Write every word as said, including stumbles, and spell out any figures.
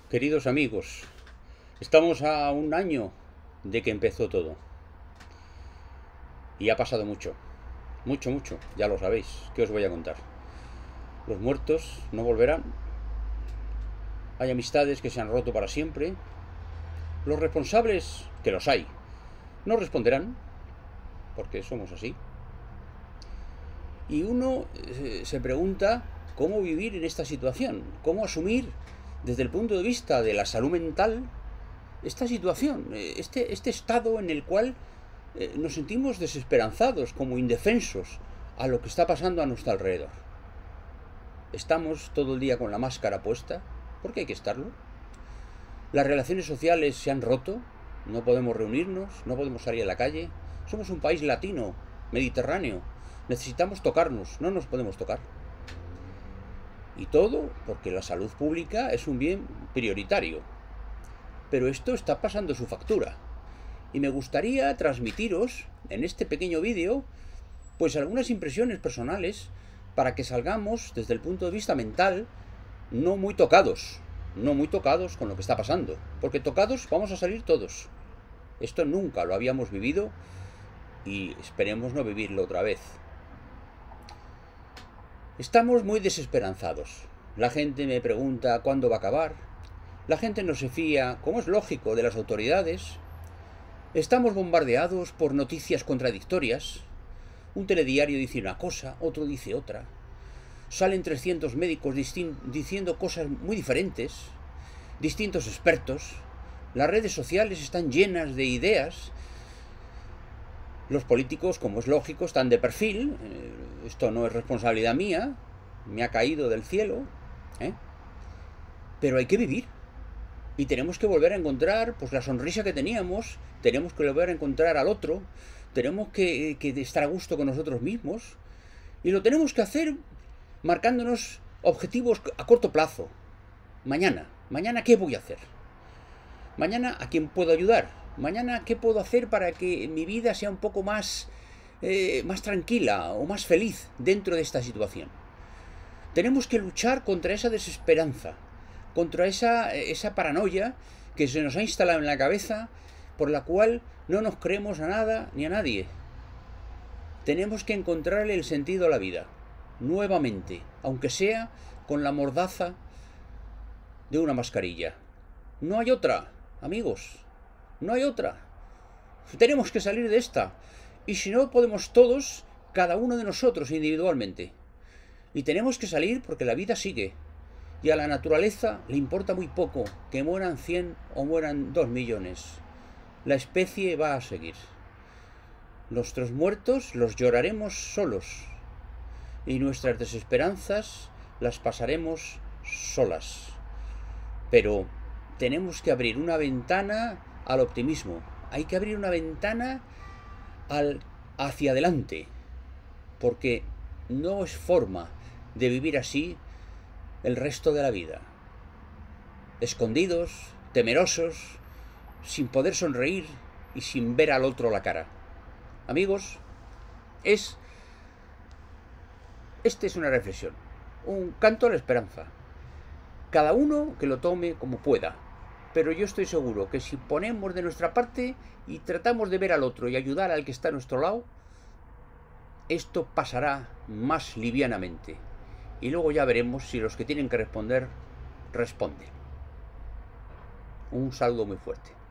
Queridos amigos, estamos a un año de que empezó todo. Y ha pasado mucho, mucho, mucho, ya lo sabéis. ¿Qué os voy a contar? Los muertos no volverán. Hay amistades que se han roto para siempre. Los responsables, que los hay, no responderán, porque somos así. Y uno eh, se pregunta cómo vivir en esta situación, cómo asumir desde el punto de vista de la salud mental esta situación, este, este estado en el cual eh, nos sentimos desesperanzados, como indefensos a lo que está pasando a nuestro alrededor. Estamos todo el día con la máscara puesta, porque hay que estarlo. Las relaciones sociales se han roto, no podemos reunirnos, no podemos salir a la calle. Somos un país latino, mediterráneo, necesitamos tocarnos, no nos podemos tocar. Y todo porque la salud pública es un bien prioritario. Pero esto está pasando su factura. Y me gustaría transmitiros en este pequeño vídeo pues algunas impresiones personales para que salgamos desde el punto de vista mental no muy tocados, no muy tocados con lo que está pasando, porque tocados vamos a salir todos. Esto nunca lo habíamos vivido y esperemos no vivirlo otra vez. Estamos muy desesperanzados. La gente me pregunta cuándo va a acabar. La gente no se fía, como es lógico, de las autoridades. Estamos bombardeados por noticias contradictorias. Un telediario dice una cosa, otro dice otra. Salen trescientos médicos diciendo cosas muy diferentes, distintos expertos. Las redes sociales están llenas de ideas. Los políticos, como es lógico, están de perfil. Esto no es responsabilidad mía, me ha caído del cielo, ¿eh? Pero hay que vivir. Y tenemos que volver a encontrar pues la sonrisa que teníamos, tenemos que volver a encontrar al otro, tenemos que, que estar a gusto con nosotros mismos. Y lo tenemos que hacer marcándonos objetivos a corto plazo. Mañana, mañana ¿qué voy a hacer? Mañana ¿a quién puedo ayudar? Mañana, ¿qué puedo hacer para que mi vida sea un poco más, eh, más tranquila o más feliz dentro de esta situación? Tenemos que luchar contra esa desesperanza, contra esa, esa paranoia que se nos ha instalado en la cabeza, por la cual no nos creemos a nada ni a nadie. Tenemos que encontrarle el sentido a la vida, nuevamente, aunque sea con la mordaza de una mascarilla. No hay otra, amigos. No hay otra. Tenemos que salir de esta. Y si no, podemos todos, cada uno de nosotros individualmente. Y tenemos que salir porque la vida sigue. Y a la naturaleza le importa muy poco que mueran cien o mueran dos millones. La especie va a seguir. Nuestros muertos los lloraremos solos. Y nuestras desesperanzas las pasaremos solas. Pero tenemos que abrir una ventana al optimismo. Hay que abrir una ventana al, hacia adelante, porque no es forma de vivir así el resto de la vida. Escondidos, temerosos, sin poder sonreír y sin ver al otro la cara. Amigos, es esta es una reflexión, un canto a la esperanza. Cada uno que lo tome como pueda. Pero yo estoy seguro que si ponemos de nuestra parte y tratamos de ver al otro y ayudar al que está a nuestro lado, esto pasará más livianamente. Y luego ya veremos si los que tienen que responder, responden. Un saludo muy fuerte.